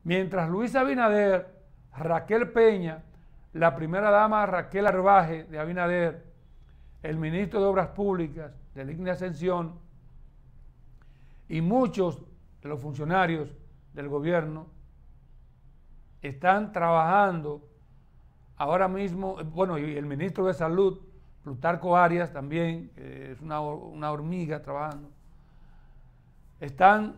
Mientras Luis Abinader, Raquel Peña, la primera dama Raquel Arbaje de Abinader, el ministro de Obras Públicas de Digna Ascensión y muchos de los funcionarios del gobierno están trabajando ahora mismo, bueno, y el ministro de Salud, Plutarco Arias también, es una hormiga trabajando, están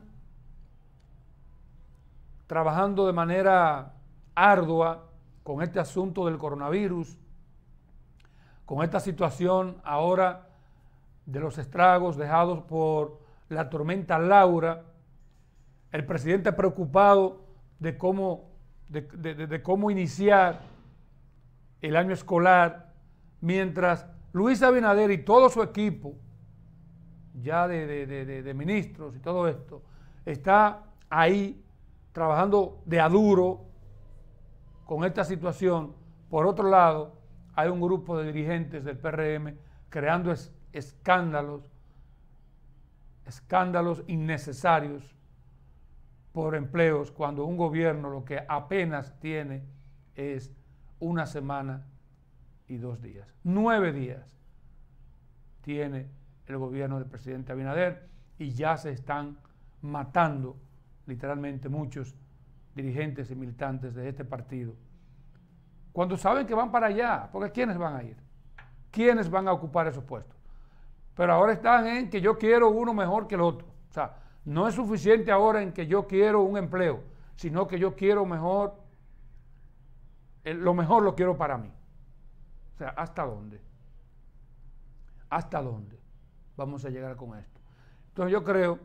trabajando de manera ardua con este asunto del coronavirus, con esta situación ahora de los estragos dejados por la tormenta Laura, el presidente preocupado de cómo iniciar el año escolar, mientras Luis Abinader y todo su equipo, ya de ministros y todo esto, está ahí trabajando de a duro con esta situación. Por otro lado, hay un grupo de dirigentes del PRM creando escándalos innecesarios por empleos, cuando un gobierno lo que apenas tiene es 1 semana y 2 días. 9 días tiene el gobierno del presidente Abinader y ya se están matando literalmente muchos dirigentes y militantes de este partido, cuando saben que van para allá, porque ¿quiénes van a ir? ¿Quiénes van a ocupar esos puestos? Pero ahora están en que yo quiero uno mejor que el otro. O sea, no es suficiente ahora en que yo quiero un empleo, sino que yo quiero mejor, lo mejor lo quiero para mí. O sea, ¿hasta dónde? ¿Hasta dónde vamos a llegar con esto? Entonces yo creo,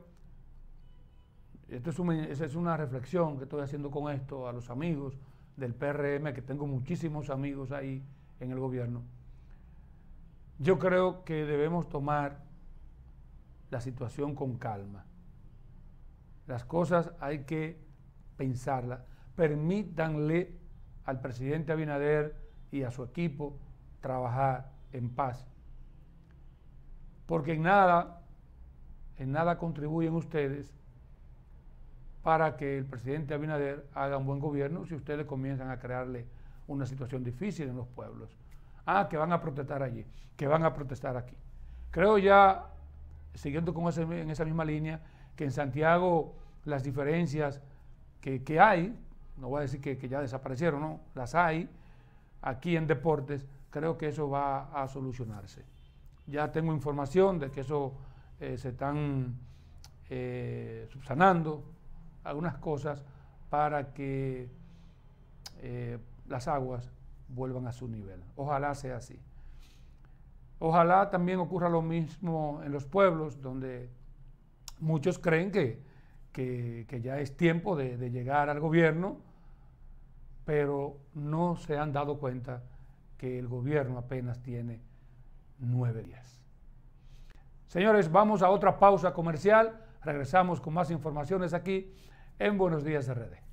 esa es una reflexión que estoy haciendo con esto a los amigos del PRM, que tengo muchísimos amigos ahí en el gobierno. Yo creo que debemos tomar la situación con calma. Las cosas hay que pensarlas. Permítanle al presidente Abinader y a su equipo trabajar en paz. Porque en nada contribuyen ustedes para que el presidente Abinader haga un buen gobierno si ustedes comienzan a crearle una situación difícil en los pueblos. Ah, que van a protestar allí, que van a protestar aquí. Creo ya, siguiendo en esa misma línea, que en Santiago las diferencias que hay, no voy a decir que ya desaparecieron, no, las hay, aquí en deportes, creo que eso va a solucionarse. Ya tengo información de que eso se están subsanando algunas cosas para que las aguas vuelvan a su nivel. Ojalá sea así. Ojalá también ocurra lo mismo en los pueblos, donde muchos creen que ya es tiempo de llegar al gobierno, pero no se han dado cuenta que el gobierno apenas tiene 9 días. Señores, vamos a otra pausa comercial. Regresamos con más informaciones aquí en Buenos Días RD.